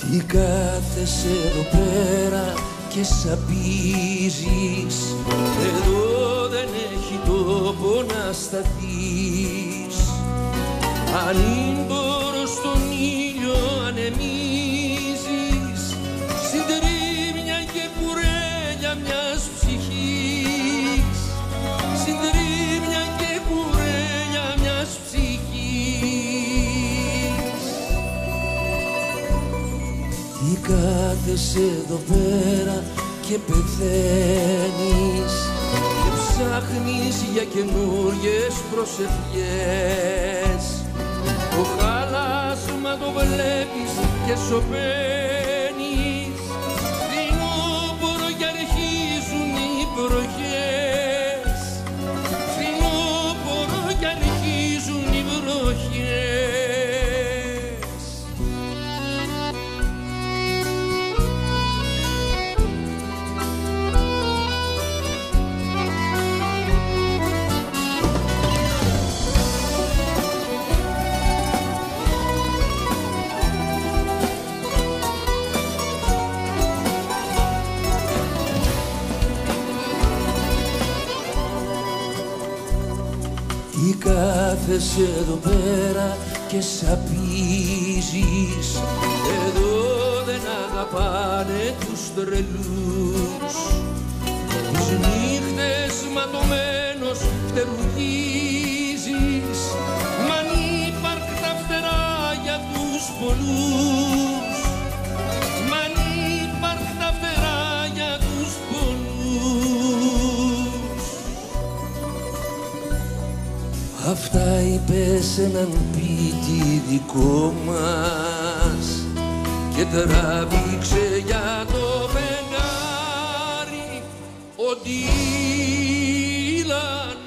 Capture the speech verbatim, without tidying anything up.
Τι κάθεσαι εδώ πέρα και σαπίζεις, εδώ δεν έχει τόπο να σταθείς. Αν ήμπορο στον ήλιο ανεμίζεις, συντρίμμια και κουρέλια μιας ψυχής, συντρίμμια και κουρέλια μιας ψυχής. Τι κάθεσαι εδώ πέρα και πεθαίνεις και ψάχνεις για καινούριες προσευχές. Το χάλασμα το βλέπεις και σωπαίνεις, φθινόπωρο κι αρχίζουν οι βροχές, φθινόπωρο κι αρχίζουν οι βροχές. Τι κάθεσαι εδώ πέρα και σαπίζεις, εδώ δεν αγαπάνε τους τρελούς. Τις νύχτες ματωμένος φτερουγίζεις, μ' ανύπαρκτα φτερά για τους πολλούς, μ' ανύπαρκτα φτερά για τους πολλούς. Αυτά είπε σε έναν πίτι δικό μας και τράβηξε για το φεγγάρι ο Ντίλαν.